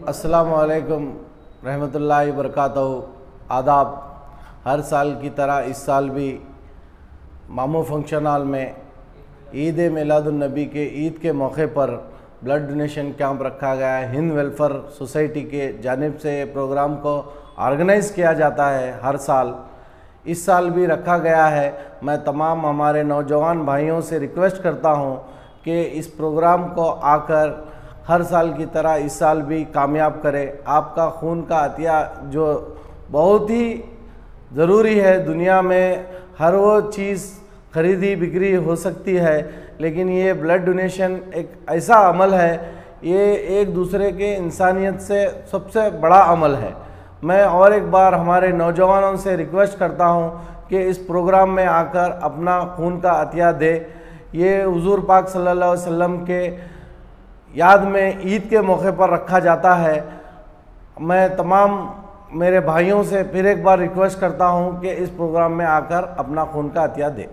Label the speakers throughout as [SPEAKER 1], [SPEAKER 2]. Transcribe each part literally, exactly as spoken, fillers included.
[SPEAKER 1] अस्सलामु अलैकुम रहमतुल्लाहि बरकातहू। आदाब। हर साल की तरह इस साल भी मामू फंक्शन हॉल में ईद मिलादुन्नबी के ईद के मौके पर ब्लड डोनेशन कैंप रखा गया है। हिंद वेलफेयर सोसाइटी के जानिब से प्रोग्राम को ऑर्गेनाइज़ किया जाता है हर साल। इस साल भी रखा गया है। मैं तमाम हमारे नौजवान भाइयों से रिक्वेस्ट करता हूं कि इस प्रोग्राम को आकर हर साल की तरह इस साल भी कामयाब करें। आपका खून का अतिया जो बहुत ही ज़रूरी है। दुनिया में हर वो चीज़ खरीदी बिक्री हो सकती है, लेकिन ये ब्लड डोनेशन एक ऐसा अमल है, ये एक दूसरे के इंसानियत से सबसे बड़ा अमल है। मैं और एक बार हमारे नौजवानों से रिक्वेस्ट करता हूँ कि इस प्रोग्राम में आकर अपना खून का अतिया दे। ये हुजूर पाक सल्लल्लाहु अलैहि वसल्लम के याद में ईद के मौके पर रखा जाता है। मैं तमाम मेरे भाइयों से फिर एक बार रिक्वेस्ट करता हूँ कि इस प्रोग्राम में आकर अपना खून का अतिया दे।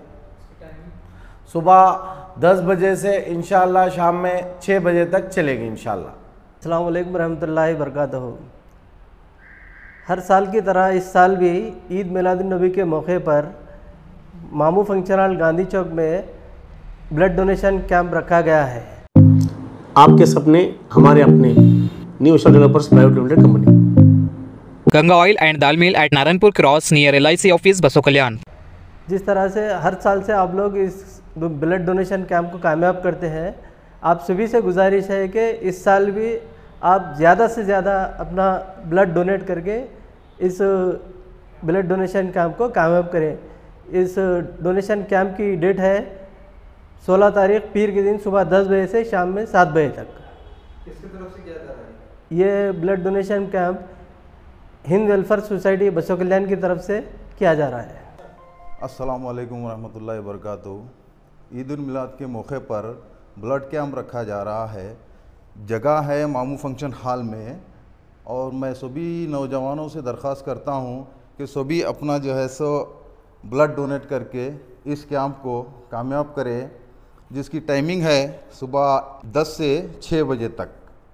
[SPEAKER 1] सुबह दस बजे से इंशाअल्लाह शाम में छः बजे तक चलेगी इंशाअल्लाह।
[SPEAKER 2] अस्सलामु अलैकुम रहमतुल्लाहि बरकातहू। हर साल की तरह इस साल भी ईद मिलादुन्नबी के मौके पर मामू फंक्शन हॉल गांधी चौक में ब्लड डोनेशन कैंप रखा गया है।
[SPEAKER 3] आपके सपने हमारे अपने। New ocean developers private limited company.
[SPEAKER 4] Ganga oil and dal mill at Narayanpur cross near L I C office Baso Kalyan.
[SPEAKER 2] जिस तरह से हर साल से आप लोग इस ब्लड डोनेशन कैंप को कामयाब करते हैं, आप सभी से गुजारिश है कि इस साल भी आप ज़्यादा से ज़्यादा अपना ब्लड डोनेट करके इस ब्लड डोनेशन कैंप को कामयाब करें। इस डोनेशन कैंप की डेट है सोलह तारीख पीर के दिन सुबह दस बजे से शाम में सात बजे तक।
[SPEAKER 5] किसकी तरफ से किया जा रहा है?
[SPEAKER 2] ये blood donation camp Hind welfare society Baso Kalyan की तरफ से किया जा रहा है।
[SPEAKER 6] अस्सलामु अलैकुम रहमतुल्लाहि वबरकातुहू। ईद उल मिलाद के मौके पर ब्लड कैंप रखा जा रहा है। जगह है मामू फंक्शन हॉल में, और मैं सभी नौजवानों से दरख्वास्त करता हूं कि सभी अपना जो है सो ब्लड डोनेट करके इस कैंप को कामयाब करें, जिसकी टाइमिंग है सुबह दस से छः बजे तक।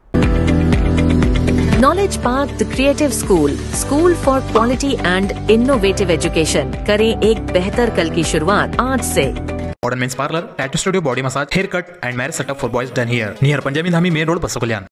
[SPEAKER 7] Knowledge park the creative school, school for quality and innovative education. करें एक बेहतर कल की शुरुआत आज से।
[SPEAKER 4] Modern men's parlour, tattoo studio, body massage, hair cut and marriage setup for boys done here near Punjabi Dhami main road Baso Kalyan.